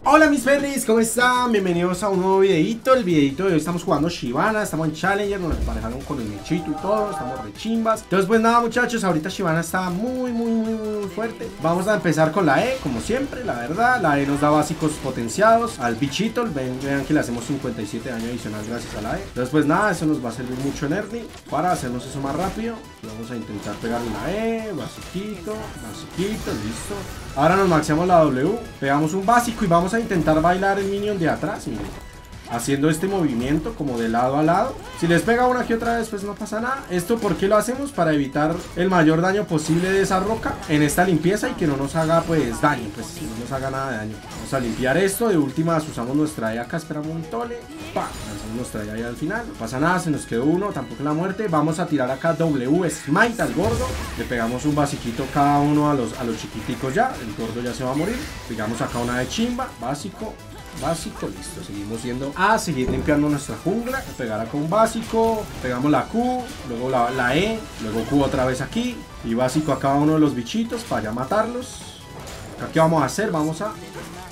Hola mis perris, ¿cómo están? Bienvenidos a un nuevo videito. El videito de hoy estamos jugando Shyvana, estamos en Challenger, nos emparejaron con el mechito y todo, estamos rechimbas. Entonces pues nada muchachos, ahorita Shyvana está muy fuerte. Vamos a empezar con la E, como siempre, la verdad. La E nos da básicos potenciados al bichito, vean que le hacemos 57 de daño adicional gracias a la E. Entonces pues nada, eso nos va a servir mucho en early para hacernos eso más rápido. Vamos a intentar pegarle la E, basiquito, listo. Ahora nos maxeamos la W, pegamos un básico y vamos a intentar bailar el minion de atrás, miren, haciendo este movimiento como de lado a lado. Si les pega una que otra vez pues no pasa nada. ¿Esto por qué lo hacemos? Para evitar el mayor daño posible de esa roca en esta limpieza y que no nos haga pues daño, pues no nos haga nada de daño. Vamos a limpiar esto, de últimas usamos nuestra E acá, esperamos un tole, lanzamos nuestra E ahí al final, no pasa nada, se nos quedó uno, tampoco la muerte. Vamos a tirar acá W, Smite al gordo, le pegamos un basiquito cada uno a los chiquiticos ya, el gordo ya se va a morir. Pegamos acá una de chimba, básico, listo, seguimos yendo a seguir limpiando nuestra jungla, pegar acá un básico, pegamos la Q, luego la E, luego Q otra vez aquí, y básico a cada uno de los bichitos para ya matarlos. Acá ¿qué vamos a hacer? Vamos a...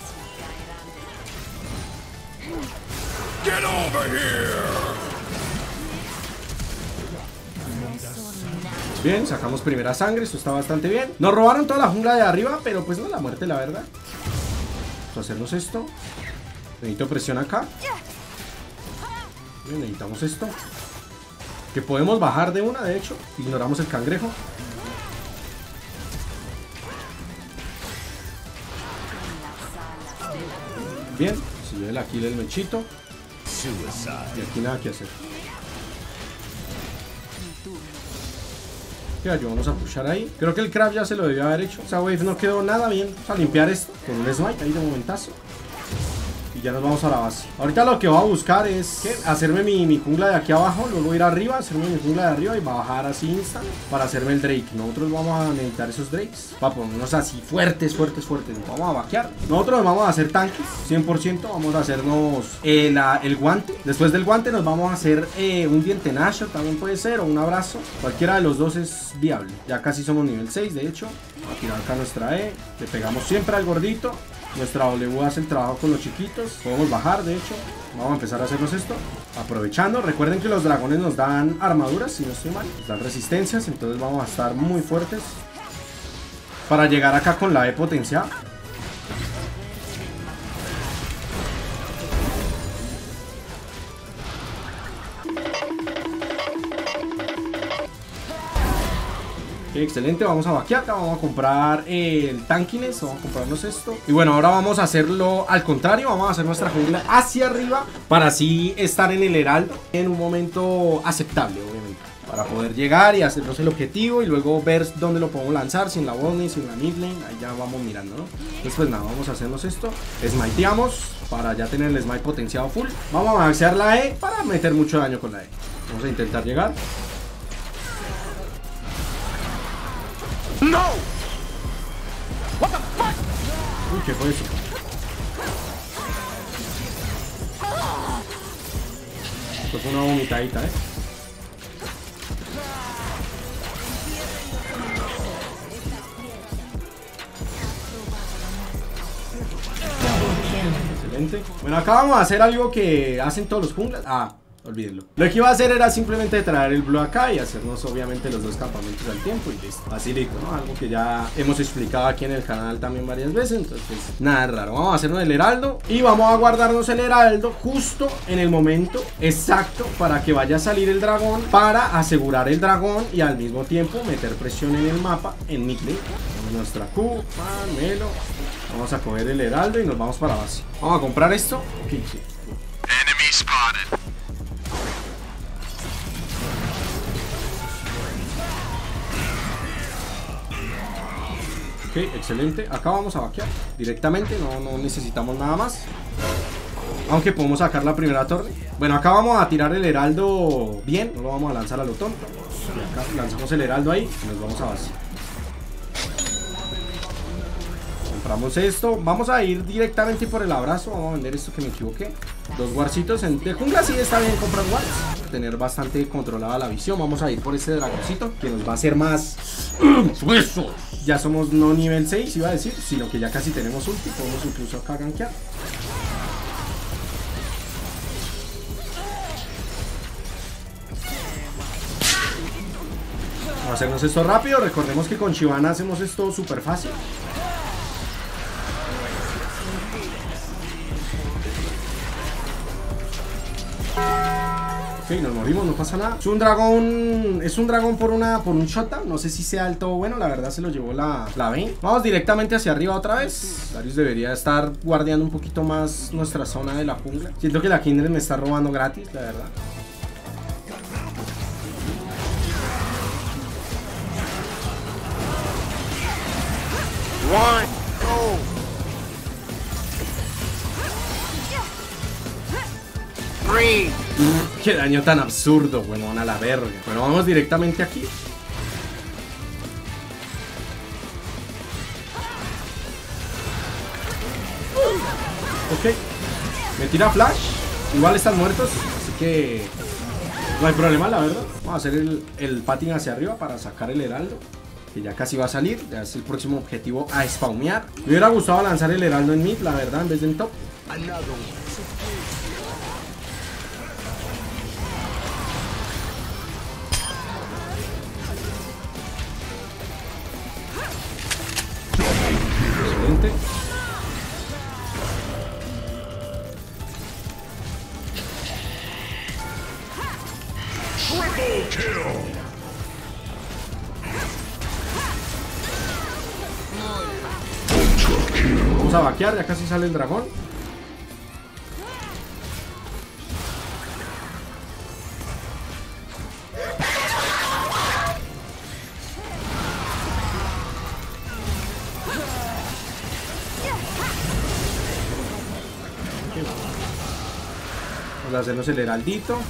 Get over here. Bien, sacamos primera sangre, esto está bastante bien. Nos robaron toda la jungla de arriba, pero pues no la muerte, la verdad. Vamos a hacernos esto. Necesito presión acá. Bien, necesitamos esto. Que podemos bajar de una, de hecho. Ignoramos el cangrejo. Bien, sigue el kill el mechito. Y aquí nada que hacer. Ya, vamos a pushar ahí. Creo que el craft ya se lo debió haber hecho. Esa wave no quedó nada bien. Vamos a limpiar esto con un smite ahí de momentazo. Y ya nos vamos a la base. Ahorita lo que voy a buscar es hacerme mi jungla de aquí abajo. Luego ir arriba, hacerme mi jungla de arriba y bajar así instant para hacerme el Drake. Nosotros vamos a necesitar esos Drakes para ponernos así fuertes. Vamos a vaquear. Nosotros nos vamos a hacer tanques 100%. Vamos a hacernos el guante. Después del guante nos vamos a hacer un diente Nash también puede ser, o un abrazo. Cualquiera de los dos es viable. Ya casi somos nivel 6 de hecho. Vamos a tirar acá nuestra E. Le pegamos siempre al gordito. Nuestra W hace el trabajo con los chiquitos. Podemos bajar, de hecho. Vamos a empezar a hacernos esto. Aprovechando. Recuerden que los dragones nos dan armaduras, si no estoy mal. Nos dan resistencias. Entonces vamos a estar muy fuertes para llegar acá con la E potenciada. Excelente, vamos a vaquear, vamos a comprar el tankiness, vamos a comprarnos esto. Y bueno, ahora vamos a hacerlo al contrario, vamos a hacer nuestra jungla hacia arriba para así estar en el heraldo en un momento aceptable, obviamente. Para poder llegar y hacernos el objetivo y luego ver dónde lo podemos lanzar, si en la bot lane, si en la mid lane, ahí ya vamos mirando, ¿no? Entonces pues nada, vamos a hacernos esto, smiteamos para ya tener el smite potenciado full. Vamos a maxear la E para meter mucho daño con la E. Vamos a intentar llegar. No. What the fuck? Uy, ¿qué fue eso? Esto fue una vomitadita, Excelente. Bueno, acá vamos a hacer algo que hacen todos los junglas. Olvídenlo. Lo que iba a hacer era simplemente traer el blue acá y hacernos obviamente los dos campamentos al tiempo y listo. Facilito, ¿no? Algo que ya hemos explicado aquí en el canal también varias veces. Entonces, nada raro. Vamos a hacernos el heraldo y vamos a guardarnos el heraldo justo en el momento exacto para que vaya a salir el dragón, para asegurar el dragón y al mismo tiempo meter presión en el mapa en mid lane. Nuestra Q, Melo. Vamos a coger el heraldo y nos vamos para base. Vamos a comprar esto. Okay, sí. Enemy spotted. Ok, excelente. Acá vamos a vaquear directamente, no necesitamos nada más. Aunque podemos sacar la primera torre. Bueno, acá vamos a tirar el heraldo bien, no lo vamos a lanzar a lo tonto. Y acá lanzamos el heraldo ahí y nos vamos a base. Compramos esto, vamos a ir directamente por el abrazo. Vamos a vender esto que me equivoqué. Dos warcitos de jungla, sí está bien comprar wards. Tener bastante controlada la visión. Vamos a ir por este dragoncito que nos va a hacer más suesos. Ya somos no nivel 6, iba a decir, sino que ya casi tenemos ulti. Podemos incluso acá gankear. Vamos a hacernos esto rápido. Recordemos que con Shyvana hacemos esto súper fácil. Ok, nos morimos, no pasa nada. Es un dragón por un shutdown. No sé si sea del todo bueno, la verdad se lo llevó la Vayne. Vamos directamente hacia arriba otra vez. Darius debería estar guardiando un poquito más nuestra zona de la jungla. Siento que la Kindred me está robando gratis, la verdad. One, go. Three. Qué daño tan absurdo, weón, a la verga. Bueno, vamos directamente aquí. Ok. Me tira flash. Igual están muertos, así que no hay problema, la verdad. Vamos a hacer el patín hacia arriba para sacar el heraldo, que ya casi va a salir. Ya es el próximo objetivo a spawnear. Me hubiera gustado lanzar el heraldo en mid, la verdad, en vez de en top. Excelente. Triple kill. Vamos a vaquear, ya casi sale el dragón. Vamos a hacernos el heraldito.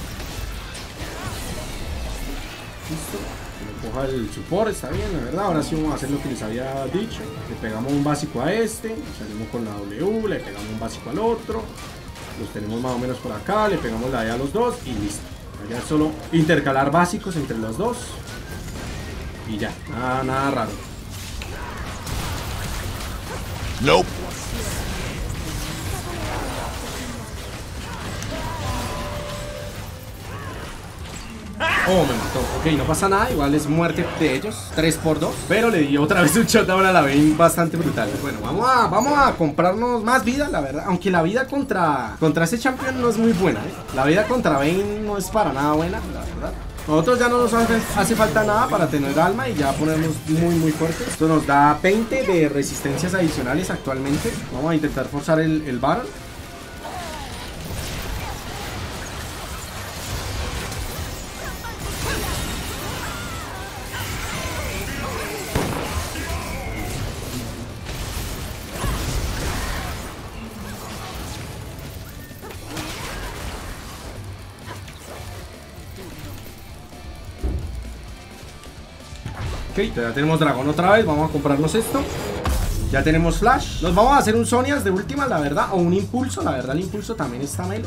Listo. Que me coja el support, está bien, la verdad. Ahora sí vamos a hacer lo que les había dicho. Le pegamos un básico a este, salimos con la W, le pegamos un básico al otro. Los tenemos más o menos por acá, le pegamos la E a los dos y listo. Ya es solo intercalar básicos entre los dos. Y ya, nada raro. Nope. Oh, me mató. Ok, no pasa nada, igual es muerte de ellos. 3-2. Pero le di otra vez un shutdown a la Vayne bastante brutal. Bueno, vamos a comprarnos más vida, la verdad. Aunque la vida contra ese champion no es muy buena, ¿eh? La vida contra Vayne no es para nada buena, la verdad. Nosotros ya no nos hace falta nada para tener alma y ya ponernos muy fuertes. Esto nos da 20 de resistencias adicionales actualmente. Vamos a intentar forzar el Baron. Ok, ya tenemos dragón otra vez. Vamos a comprarnos esto. Ya tenemos flash. Nos vamos a hacer un Zhonya's de última, la verdad. O un impulso, la verdad el impulso también está melo.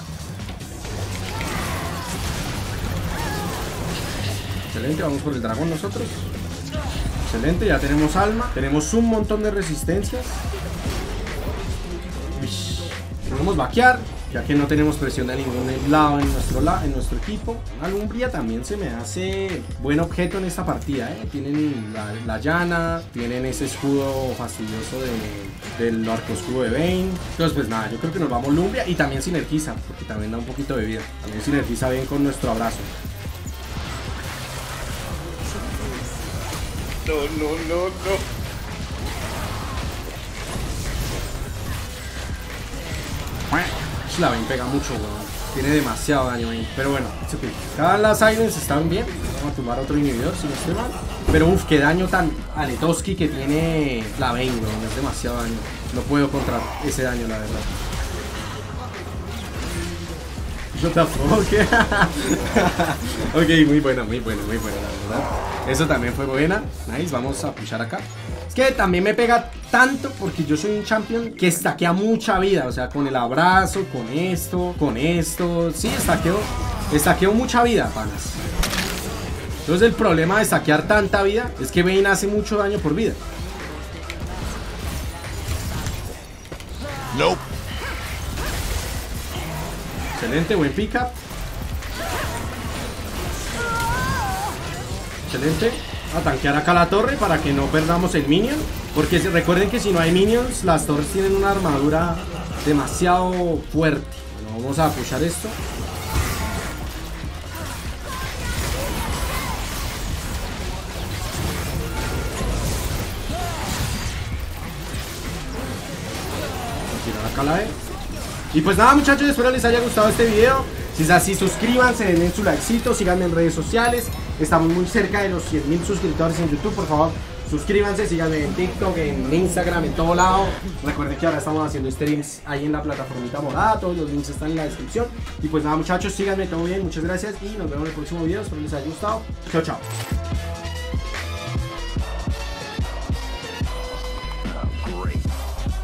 Excelente, vamos por el dragón nosotros. Excelente, ya tenemos alma. Tenemos un montón de resistencias. Podemos vaquear, ya que no tenemos presión de ningún lado en nuestro equipo. Una Lumbria también se me hace buen objeto en esta partida, ¿eh? Tienen la llana, tienen ese escudo fastidioso del arco escudo de Vayne. Entonces pues nada, yo creo que nos vamos Lumbria y también sinergiza, porque también da un poquito de vida. También sinergiza bien con nuestro abrazo. No. La Vayne pega mucho, weón. Tiene demasiado daño Vayne. Pero bueno, it's okay. Cada las Silence están bien. Vamos a tumbar otro inhibidor si no estoy mal. Pero uff, qué daño tan aletoski que tiene la Vayne, weón. Es demasiado daño. No puedo contra ese daño, la verdad. What the fuck. Ok, muy buena, la verdad. Eso también fue buena. Nice, vamos a pushar acá. Es que también me pega tanto porque yo soy un champion que estaquea mucha vida. O sea, con el abrazo, con esto. Sí, estaqueo mucha vida, panas. Entonces el problema de estaquear tanta vida es que Vayne hace mucho daño por vida. Nope. Excelente, buen pickup. Excelente. A tanquear acá la torre para que no perdamos el minion. Porque recuerden que si no hay minions, las torres tienen una armadura demasiado fuerte. Bueno, vamos a pushar esto. Vamos a tirar acá la E. Y pues nada, muchachos, espero les haya gustado este video. Si es así, suscríbanse, denle su likecito, síganme en redes sociales. Estamos muy cerca de los 100.000 suscriptores en YouTube, por favor. Suscríbanse, síganme en TikTok, en Instagram, en todo lado. Recuerden que ahora estamos haciendo streams ahí en la plataformita morada. Todos los links están en la descripción. Y pues nada, muchachos, síganme, todo bien, muchas gracias. Y nos vemos en el próximo video, espero les haya gustado. Chao, chao. Great.